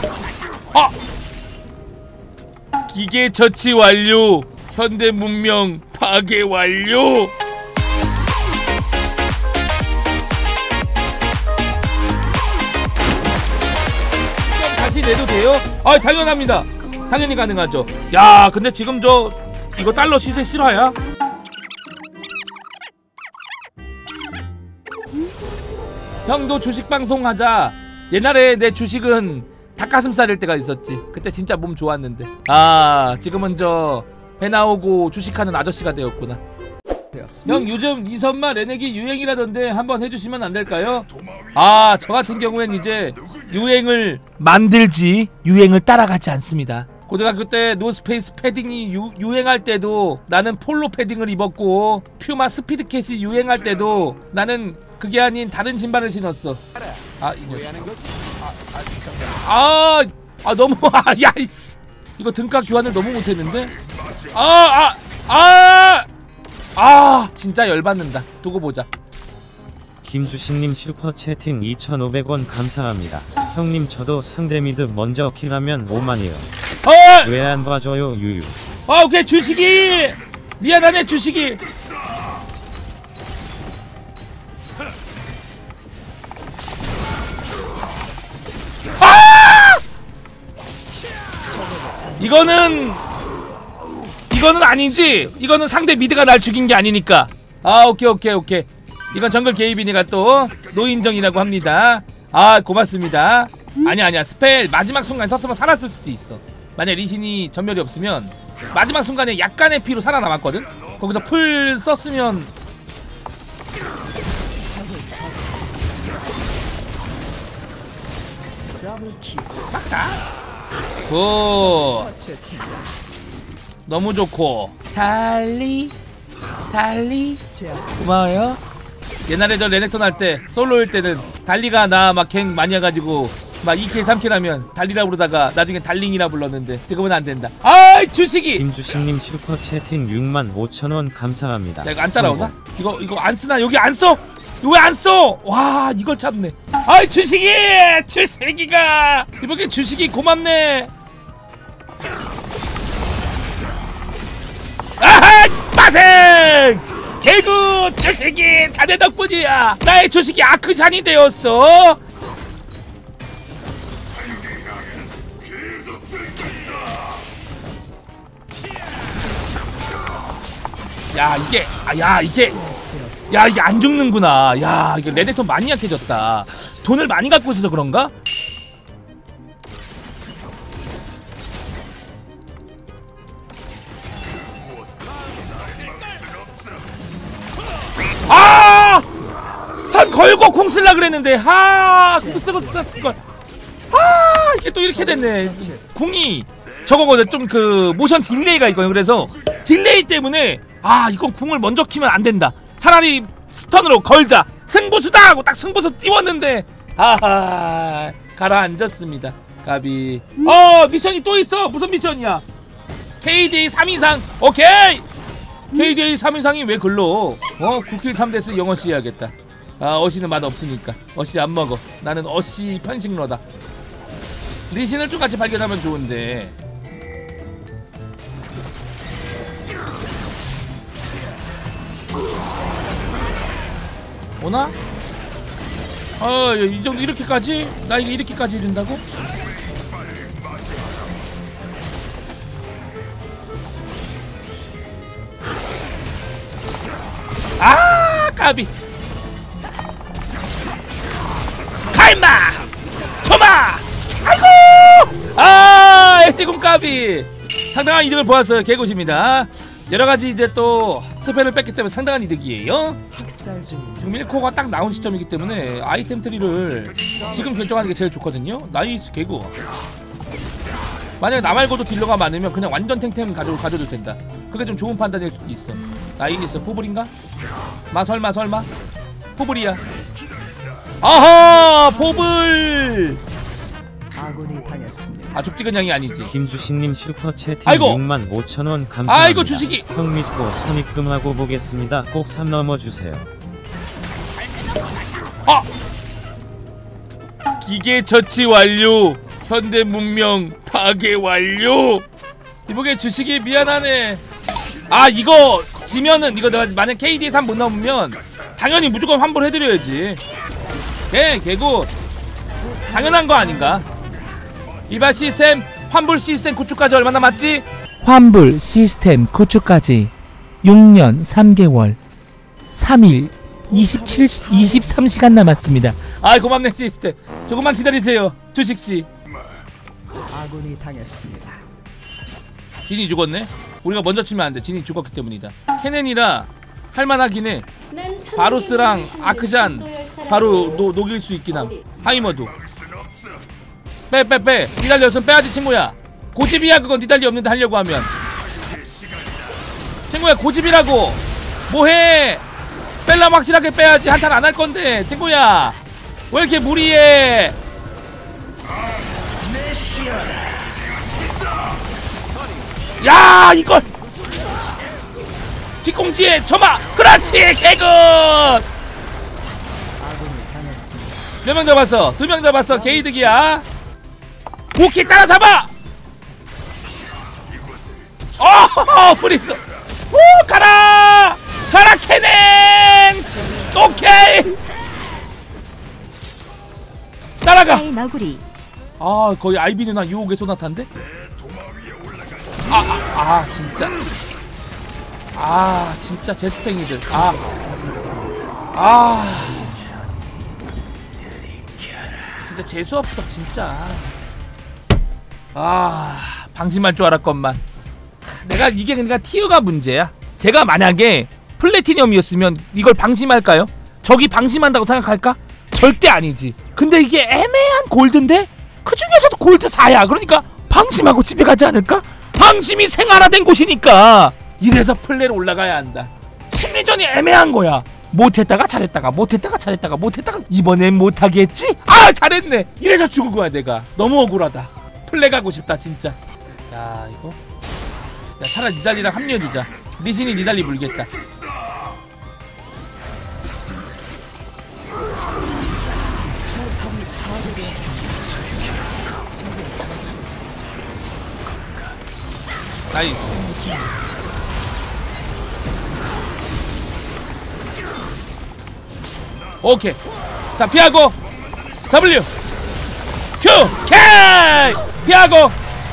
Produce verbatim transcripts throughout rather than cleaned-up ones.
아! 기계 처치 완료. 현대 문명 파괴 완료. 다시 내도 돼요? 아, 당연합니다. 당연히 가능하죠. 야, 근데 지금 저 이거 달러 시세 실화야? 형도 주식 방송 하자. 옛날에 내 주식은 닭가슴살일 때가 있었지. 그때 진짜 몸 좋았는데. 아, 지금은 저 배 나오고 주식하는 아저씨가 되었구나. 형, 요즘 이선마 레넥이 유행이라던데 한번 해주시면 안 될까요? 아, 저 같은 경우엔 이제 유행을 만들지 유행을 따라가지 않습니다. 고등학교 때 노스페이스 패딩이 유, 유행할 때도 나는 폴로 패딩을 입었고, 퓨마 스피드캣이 유행할 때도 나는 그게 아닌 다른 신발을 신었어. 아, 이 녀석. 아, 아 너무 아, 야, 이씨. 이거 등가 교환을 너무 못했는데. 아, 아, 아, 아, 진짜 열받는다. 두고 보자. 김주신님 슈퍼채팅 이천오백 원 감사합니다. 형님 저도 상대 미드 먼저 킬하면 오만이요. 어! 왜 안 봐줘요 유유. 아, 오케이. 주식이 미안하네. 주식이. 아! 이거는 이거는 아니지. 이거는 상대 미드가 날 죽인 게 아니니까. 아, 오케이 오케이 오케이. 이건 정글 게이비니가 또 노인정이라고 합니다. 아, 고맙습니다. 아니야 아니야. 스펠 마지막 순간 썼으면 살았을 수도 있어. 만약 리신이 전멸이 없으면 마지막 순간에 약간의 피로 살아남았거든. 거기서 풀 썼으면 막다. 굿. 너무 좋고. 달리 달리 고마워요. 옛날에 저 레넥톤 할 때 솔로일 때는 달리가 나 막 갱 많이 해가지고 막 이 킬 삼 킬 하면 달리라 부르다가 나중에 달링이라 불렀는데 지금은 안 된다. 아이, 주식이. 김주신님 슈퍼채팅 육만 오천 원 감사합니다. 야, 이거 안 따라오나? 이거 이거 안 쓰나? 여기 안 써? 이거 왜 안 써? 와, 이걸 참네. 아이, 주식이! 주식이가! 이번엔 주식이 고맙네. 아하! 빠생! 개구! 주식이! 자네 덕분이야! 나의 주식이 아크잔이 되었어! 야, 이게, 아, 야, 이게, 야, 이게 안 죽는구나. 야, 이게 레넥톤 많이 약해졌다. 돈을 많이 갖고 있어서 그런가? 아! 스턴 걸고 공 쓸라 그랬는데, 하! 공 쓰고 썼을걸. 아, 이게 또 이렇게 됐네. 궁이 저거거든. 좀 그 모션 딜레이가 있거든. 그래서 딜레이 때문에 아, 이건 궁을 먼저 키면 안 된다. 차라리 스턴으로 걸자. 승부수다 하고 딱 승부수 띄웠는데 아하, 가라앉았습니다. 가비. 어, 미션이 또 있어. 무슨 미션이야? 케이디에이 삼 이상. 오케이. 케이디에이 삼 이상이 왜 글러? 어, 구 킬 삼 데스 영어씨 해야겠다. 아, 어시는 맛 없으니까 어시 안 먹어. 나는 어시 편식러다. 리신을 좀 같이 발견하면 좋은데. 오나? 어, 이 정도 이렇게까지? 나 이게 이렇게까지 이른다고? 아, 까비. 가임마! 초마! 아이고! 아, 에스공 까비. 상당한 이득을 보았어요. 개굿입니다. 여러가지 이제 또 스펠을 뺐기 때문에 상당한 이득이에요. 지금 일 코어가 딱 나온 시점이기 때문에 아이템 트리를 지금 결정하는 게 제일 좋거든요. 나이스 개구. 만약에 나 말고도 딜러가 많으면 그냥 완전 탱템 가져, 가져도 된다. 그게 좀 좋은 판단일 수도 있어. 나이스. 포블인가? 마 설마 설마? 포블이야. 아하! 포블! 아군이 당했습니다. 아, 죽지근양이 아니지. 김주신님 슈퍼채팅 아이고. 육만 오천 원 감사합니다. 아이고, 주식이. 형 믿고 선입금하고 보겠습니다. 꼭 삼 넘어주세요. 아! 기계 처치 완료. 현대 문명 파괴 완료. 이보게 주식이 미안하네. 아 이거 지면은 이거 내가 만약 케이디 삼 못 넘으면 당연히 무조건 환불해드려야지. 개 개구 당연한 거 아닌가? 이바 시스템 환불 시스템 구축까지 얼마 남았지? 환불 시스템 구축까지 육 년 삼 개월 삼 일 이십칠, 이십삼 시간 남았습니다. 아이 고맙네 시스템. 조금만 기다리세요 주식씨. 아군이 당했습니다. 진이 죽었네? 우리가 먼저 치면 안돼. 진이 죽었기 때문이다. 케넨이라 할만하긴 해. 바루스랑 아크샨 바로 노, 녹일 수 있긴 함. 하이머도 빼 빼 빼 니달리 없으면 빼야지 친구야. 고집이야 그건. 니달리 없는데 하려고 하면. 친구야 고집이라고. 뭐해. 뺄라면 확실하게 빼야지. 한탄 안 할 건데 친구야. 왜 이렇게 무리해. 야 이걸 뒷공지에 점화. 그렇지 개굿. 몇 명 잡았어? 두 명 잡았어. 게이득이야. 오케이 따라잡아. 어 프리스. 오 가라 가라 케넨. 오케이 따라가. 아 거의 아이비 누나 유혹의 소나타인데. 아, 아, 아 진짜 아 진짜 제스탱이들. 아 아 진짜 재수없어 진짜. 아 방심할 줄 알았건만. 내가 이게 그러니까 티어가 문제야. 제가 만약에 플래티넘이었으면 이걸 방심할까요? 저기 방심한다고 생각할까? 절대 아니지. 근데 이게 애매한 골드인데 그 중에서도 골드 사야. 그러니까 방심하고 집에 가지 않을까? 방심이 생활화된 곳이니까. 이래서 플레이로 올라가야 한다. 심리전이 애매한 거야. 못했다가 잘했다가 못했다가 잘했다가 못했다가 이번엔 못하겠지? 아 잘했네. 이래서 죽은 거야 내가. 너무 억울하다. 플레이 가고 싶다 진짜. 야 이거 야 차라리 니달리랑 합류해주자. 리신이 니달리 물겠다. 나이스. 오케이. 자 피하고 W Q K 피하고.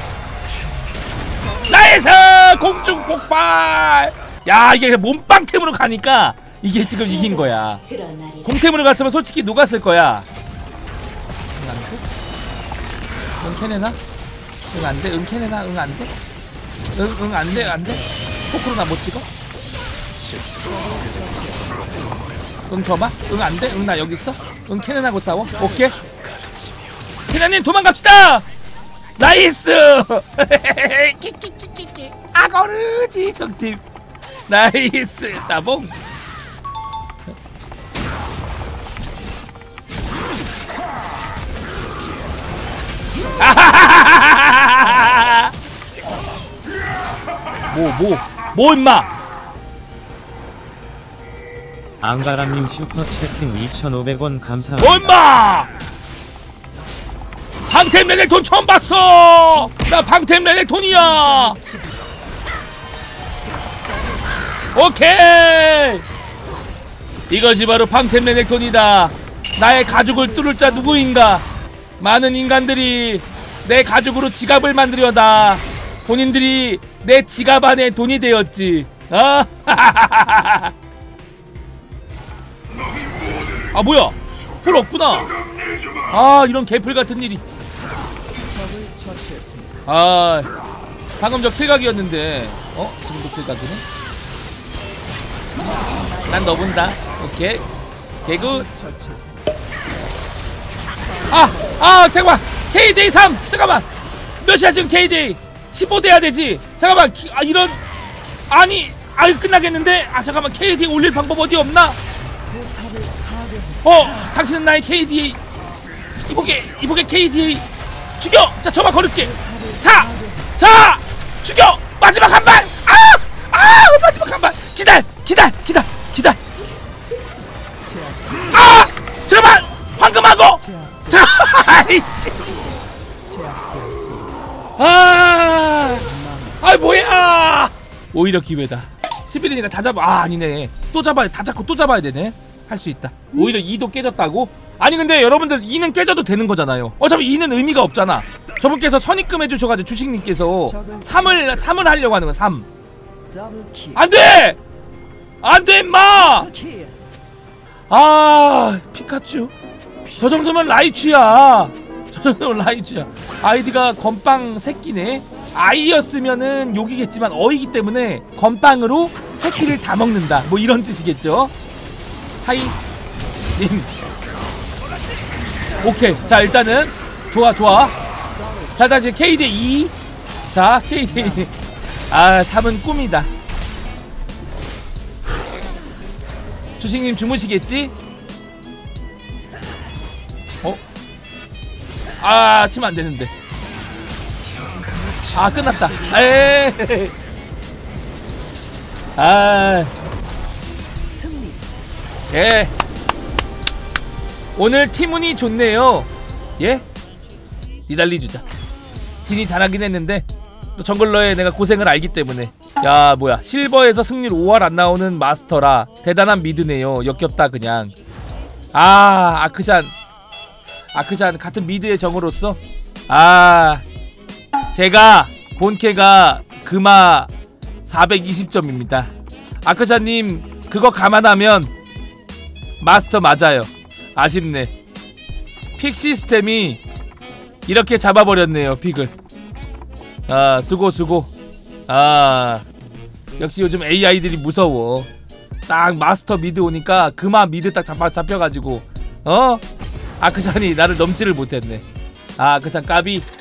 나이스 공중 폭발. 야 이게 몸빵템으로 가니까 이게 지금 이긴 거야. 공템으로 갔으면 솔직히 녹았을 거야. 응 안돼? 응 캐내나? 응 안돼? 응 캐내나? 응 안돼? 응 응 안돼 안돼? 포크로 나 못 찍어? 응 줘봐? 응 안돼? 응 나 여기 있어? 응 캐넨하고 싸워? 오케이. 캐넨님 도망갑시다. 나이스. 키키키키키 아거르지 적팀. 나이스 따봉. 뭐 뭐 뭐 임마. 앙가람님 슈퍼 채팅 이천오백 원 감사합니다. 뭐 임마. 방템 레넥 돈 처음 봤어. 나 방템 레넥 돈이야. 오케이. 이것이 바로 방템 레넥 돈이다. 나의 가죽을 뚫을 자 누구인가. 많은 인간들이 내 가죽으로 지갑을 만들려다 본인들이 내 지갑 안에 돈이 되었지. 아, 아 뭐야? 풀 없구나. 아 이런 개풀 같은 일이. 아 방금 저 킬각이었는데 어? 지금도 킬각이네? 난 너 본다. 오케이 개구. 아! 아 잠깐만 케이디 삼! 잠깐만 몇이야 지금 케이디? 십오 돼야 되지. 잠깐만 기, 아 이런 아니 아유 끝나겠는데. 아 잠깐만 케이디 올릴 방법 어디 없나? 어 당신은 나의 케이디 이보게 이보게 케이디 죽여. 자 저만 걸을게. 자! 자! 죽여! 마지막 한발! 아! 아! 마지막 한발! 기다려! 기다려! 기다려! 기다려! 아! 잠깐만! 황금하고! 자! 아이씨! 제압되었습니다. 아, 아 뭐야? 오히려 기회다. 십일이니까 다 잡아. 아 아니네. 또 잡아야 다 잡고 또 잡아야 되네. 할 수 있다. 오히려 이도 깨졌다고? 아니 근데 여러분들 이는 깨져도 되는 거잖아요. 어차피 이는 의미가 없잖아. 저분께서 선입금 해주셔가지고 주식님께서 삼을 삼을 하려고 하는 거야. 삼. 더블킬. 안돼! 안돼 임마! 더블킬. 아 피카츄 저 정도면 라이츄야. 저 정도면 라이츄야. 아이디가 건빵 새끼네. 아이였으면은 욕이겠지만 어이기 때문에 건빵으로 새끼를 다 먹는다 뭐 이런 뜻이겠죠. 하이 님 오케이. 자 일단은 좋아 좋아. 자 다시 케이 대 이. 자 케이 대 이. 아 삼은 꿈이다. 주식님 주무시겠지? 어? 아 치면 안되는데. 아 끝났다. 에이. 아 승리. 예. 오늘 팀운이 좋네요. 예? 니달리 주자. 진이 잘하긴 했는데 또 정글러에 내가 고생을 알기 때문에. 야 뭐야 실버에서 승률 오 할 안 나오는 마스터라 대단한 미드네요. 역겹다 그냥. 아 아크샨 아크샨 같은 미드의 정으로서 아 제가 본캐가 금화 사백이십 점입니다 아크샨님 그거 감안하면 마스터 맞아요. 아쉽네. 픽 시스템이 이렇게 잡아버렸네요 픽을. 아 수고 수고. 아 역시 요즘 에이아이들이 무서워. 딱 마스터 미드 오니까 금화 미드 딱 잡아, 잡혀가지고 어? 아크샨이 나를 넘지를 못했네. 아 아크샨 까비.